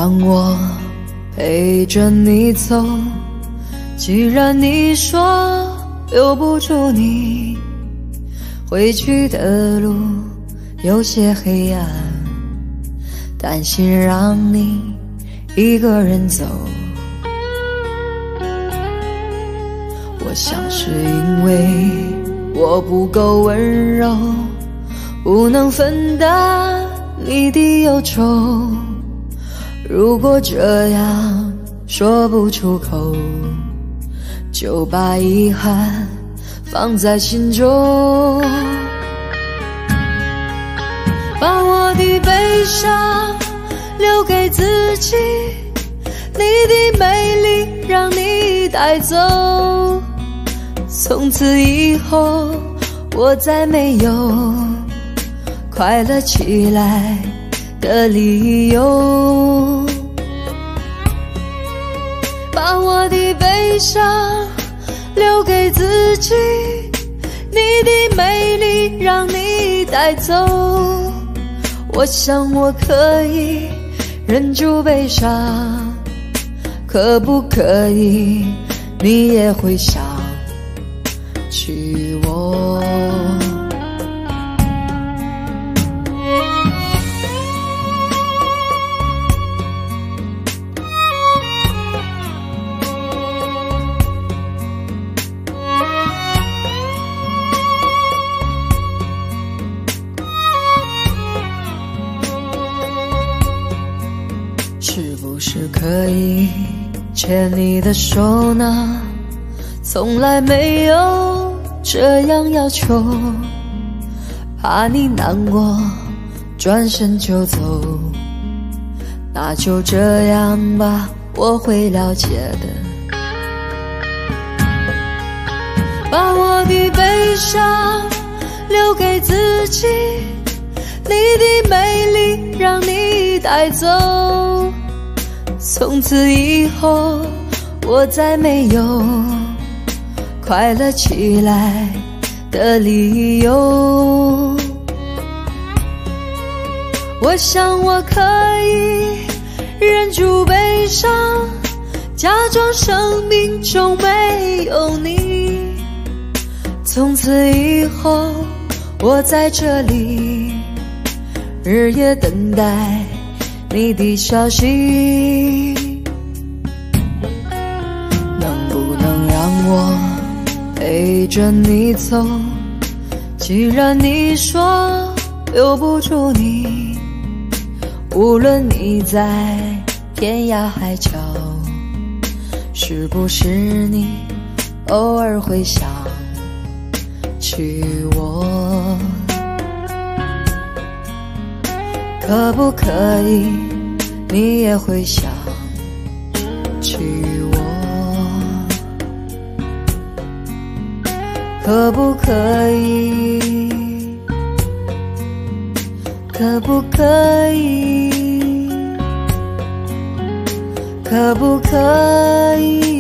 让我陪着你走。既然你说留不住你，回去的路有些黑暗，担心让你一个人走。我想是因为我不够温柔，不能分担你的忧愁。如果这样说不出口，就把遗憾放在心中。把我的悲伤留给自己，你的美丽让你带走。从此以后我再没有快乐起来的理由。把我的悲伤留给自己，你的美丽让你带走。我想我可以忍住悲伤，可不可以你也会想起我？是不是可以牵你的手呢？从来没有这样要求，怕你难过转身就走。那就这样吧，我会了解的。把我的悲伤留给自己，你的美丽让你带走。从此以后我再没有快乐起来的理由。我想我可以忍住悲伤，假装生命中没有你。从此以后我在这里日夜等待你的消息。能不能让我陪着你走？既然你说留不住你，无论你在天涯海角，是不是你偶尔会想起我？可不可以你也会想起我？可不可以？可不可以？可不可以？